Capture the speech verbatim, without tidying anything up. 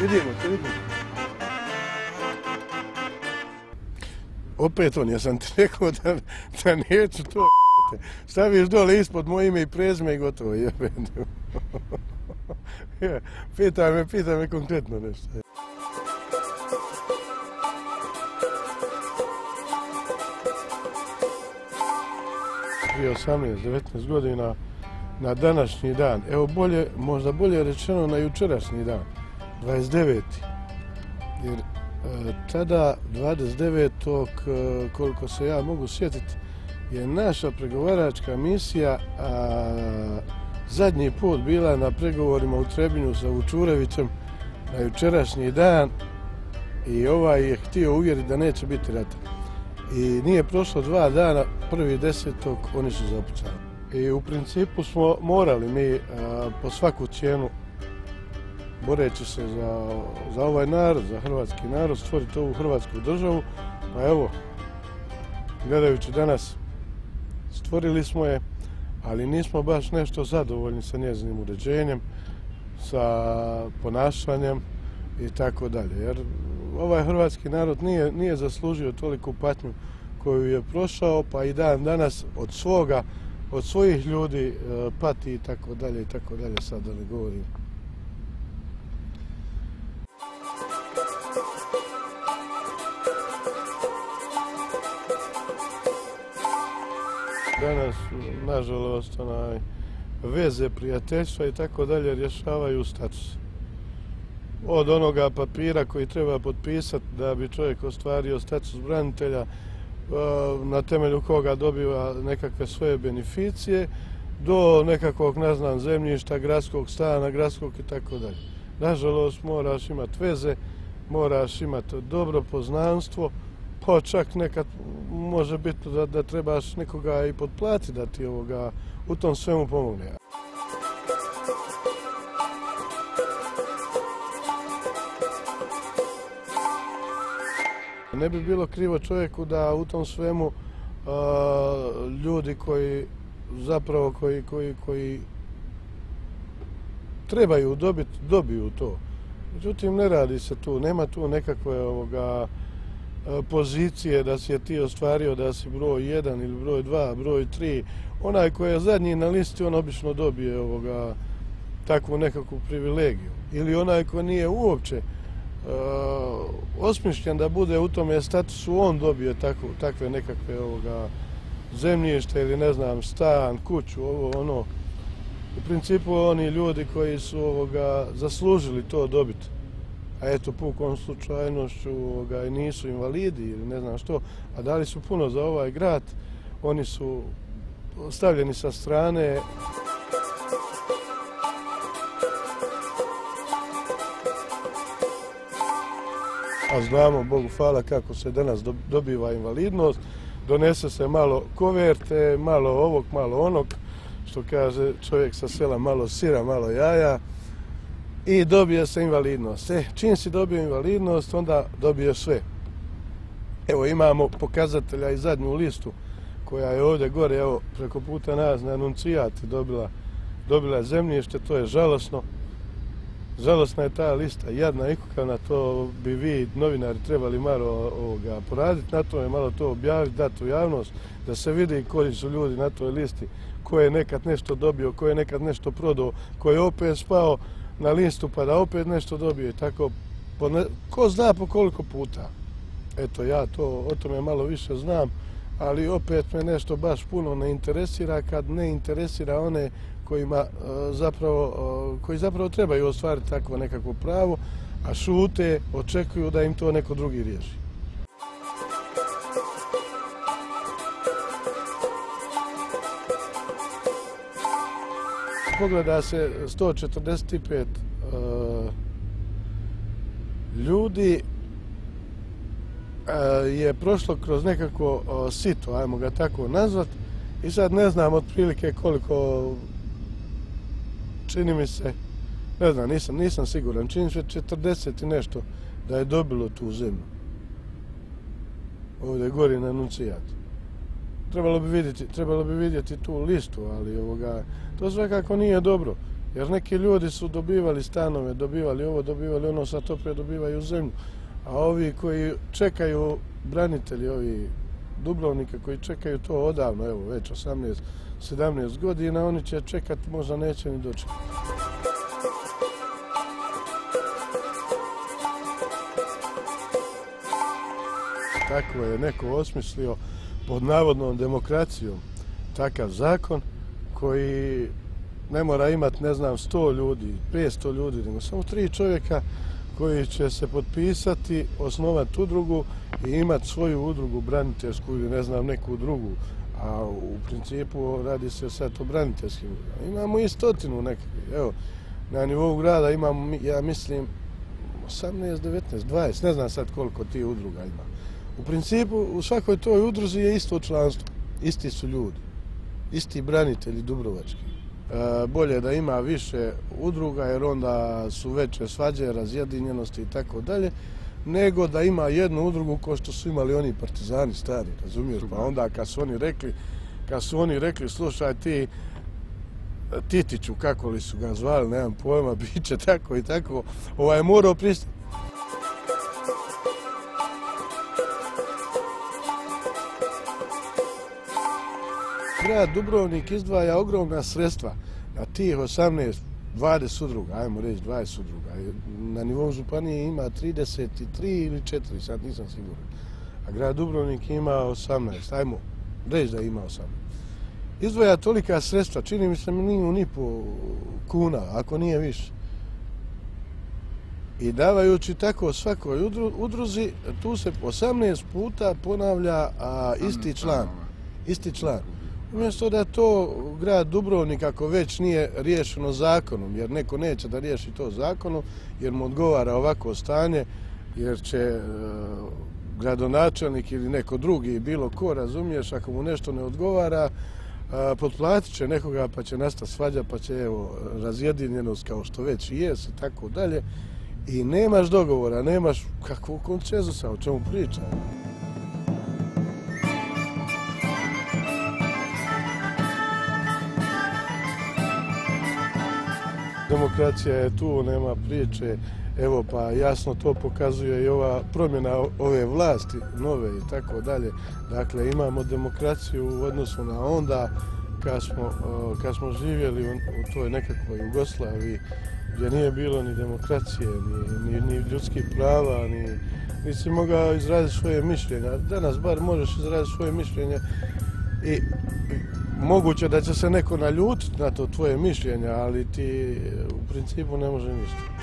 Vidimo te, vidimo. Opet on, ja sam ti rekao da, da neću to staviš dole ispod moje ime i prezime i gotovo, jebem. Pitaj me, pitaj me konkretno nešto. Prije osamnaest devetnaest godina na današnji dan, evo bolje, možda bolje rečeno na jučerašnji dan, dvadeset deveti Jer e, tada dvadeset devetog koliko se ja mogu sjetiti, je naša pregovaračka misija a, zadnji put bila na pregovorima u Trebinju sa Vučurevićem na jučerašnji dan i ovaj je htio uvjeriti da neće biti rata. I nije prošlo dva dana, prvi desetog oni su započeli. I u principu smo morali mi a, po svaku cijenu, boreći se za, za ovaj narod, za hrvatski narod, stvoriti ovu hrvatsku državu. Pa evo, gledajući danas, stvorili smo je, ali nismo baš nešto zadovoljni sa njezinim uređenjem, sa ponašanjem i tako dalje. Jer ovaj hrvatski narod nije, nije zaslužio toliku patnju koju je prošao, pa i dan danas od svoga, od svojih ljudi pati i tako dalje i tako dalje, sad da ne govorim. Danas, nažalost, onaj, veze, prijateljstva i tako dalje rješavaju status. Od onoga papira koji treba potpisati da bi čovjek ostvario status branitelja, na temelju koga dobiva nekakve svoje beneficije, do nekakvog, ne znam, zemljišta, gradskog stana, gradskog i tako dalje. Nažalost, moraš imati veze, moraš imati dobro poznanstvo, pa čak nekad može biti da, da trebaš nekoga i potplatiti da ti ovoga u tom svemu pomogne. Ne bi bilo krivo čovjeku da u tom svemu a, ljudi koji zapravo koji, koji, koji trebaju dobiti, dobiju to. Međutim, ne radi se tu, nema tu nekakve ovoga pozicije da si je ti ostvario da si broj jedan ili broj dva, broj tri. Onaj koji je zadnji na listi, on obično dobije ovoga, takvu nekakvu privilegiju. Ili onaj koji nije uopće uh, osmišljen da bude u tome statusu, on dobije takvu, takve nekakve ovoga, zemljište ili ne znam, stan, kuću, ovo, ono. U principu oni ljudi koji su ovoga, zaslužili to dobiti. A eto, pukom slučajnošću ovoga, nisu invalidi ili ne znam što, a dali su puno za ovaj grad, oni su stavljeni sa strane. A znamo, Bogu hvala, kako se danas dobiva invalidnost, donese se malo koverte, malo ovog, malo onog, što kaže čovjek sa sela, malo sira, malo jaja. I dobije se invalidnost. E, čim si dobio invalidnost, onda dobiješ sve. Evo, imamo pokazatelja i zadnju listu koja je ovdje gore, evo, preko puta nas na Anuncijati dobila, dobila zemljište, to je žalosno. Žalosna je ta lista, jadna i kukavna, to bi vi, novinari, trebali malo ovoga poraditi na tome, malo to objaviti, dati u javnost, da se vidi koji su ljudi na toj listi, ko je nekad nešto dobio, ko je nekad nešto prodao, ko je opet spao na listu pa da opet nešto dobije, tako, ne, ko zna po koliko puta. Eto, ja to o tome malo više znam, ali opet me nešto baš puno ne interesira kad ne interesira one kojima zapravo, koji zapravo trebaju ostvariti takvo nekakvo pravo, a šute, očekuju da im to neko drugi riješi. Pogleda se sto četrdeset pet uh, ljudi uh, je prošlo kroz nekako uh, sito, ajmo ga tako nazvat, i sad ne znam otprilike koliko, čini mi se, ne znam, nisam, nisam siguran, čini se četrdeset i nešto da je dobilo tu zemlju. Ovdje gori na Anuncijati. Trebalo bi vidjeti, trebalo bi vidjeti tu listu, ali ovoga, to svakako nije dobro. Jer neki ljudi su dobivali stanove, dobivali ovo, dobivali ono, sad opet dobivaju zemlju. A ovi koji čekaju, branitelji ovi Dubrovnika koji čekaju to odavno, evo već osamnaest sedamnaest godina, oni će čekati, možda neće ni dočekati. Tako je neko osmislio pod navodnom demokracijom takav zakon koji ne mora imati, ne znam, sto ljudi, petsto ljudi, nego samo tri čovjeka koji će se potpisati, osnovati udrugu i imati svoju udrugu braniteljsku ili ne znam neku drugu. A u principu radi se sad o braniteljskim udrugama. Imamo i stotinu nekakvih. Evo, na nivou grada imamo, ja mislim, osamnaest, devetnaest, dvadeset, ne znam sad koliko ti udruga ima. U principu u svakoj toj udruzi je isto članstvo, isti su ljudi, isti branitelji dubrovački. E, bolje da ima više udruga jer onda su veće svađe, razjedinjenosti i tako dalje, nego da ima jednu udrugu kao što su imali oni partizani stari, razumiješ? Pa onda kad su oni rekli, kad su oni rekli, slušaj ti Titiću, kako li su ga zvali, nemam pojma, bit će tako i tako, ovaj je morao pristati. Grad Dubrovnik izdvaja ogromna sredstva na tih osamnaest, dvadeset udruga, ajmo reći dvadeset udruga. Na nivou županije ima trideset tri ili četiri, sad nisam siguran. A grad Dubrovnik ima osamnaest, ajmo reći da ima osamnaest. Izdvaja tolika sredstva, čini mi se milijun i po kuna, ako nije više. I davajući tako svakoj udruzi, tu se osamnaest puta ponavlja a, isti član. Isti član. Umjesto da to grad Dubrovnik, ako već nije riješeno zakonom, jer neko neće da riješi to zakonom, jer mu odgovara ovako stanje, jer će e, gradonačelnik ili neko drugi, bilo ko, razumiješ, ako mu nešto ne odgovara, e, potplatit će nekoga pa će nastati svađa, pa će evo razjedinjenost kao što već i jest i tako dalje. I nemaš dogovora, nemaš kakvog konsenzusa, o čemu pričam. Demokracija je tu, nema priče, evo pa jasno to pokazuje i ova promjena ove vlasti, nove i tako dalje. Dakle, imamo demokraciju u odnosu na onda kad smo, kad smo živjeli u toj nekakvoj Jugoslaviji gdje nije bilo ni demokracije, ni, ni, ni ljudskih prava, ni, nisi mogao izraziti svoje mišljenja. Danas bar možeš izraziti svoje mišljenje i, i moguće da će se neko naljutiti na to tvoje mišljenje, ali ti u principu ne može ništa.